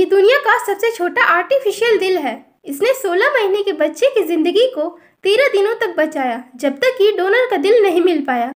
ये दुनिया का सबसे छोटा आर्टिफिशियल दिल है। इसने 16 महीने के बच्चे की जिंदगी को 13 दिनों तक बचाया, जब तक कि डोनर का दिल नहीं मिल पाया।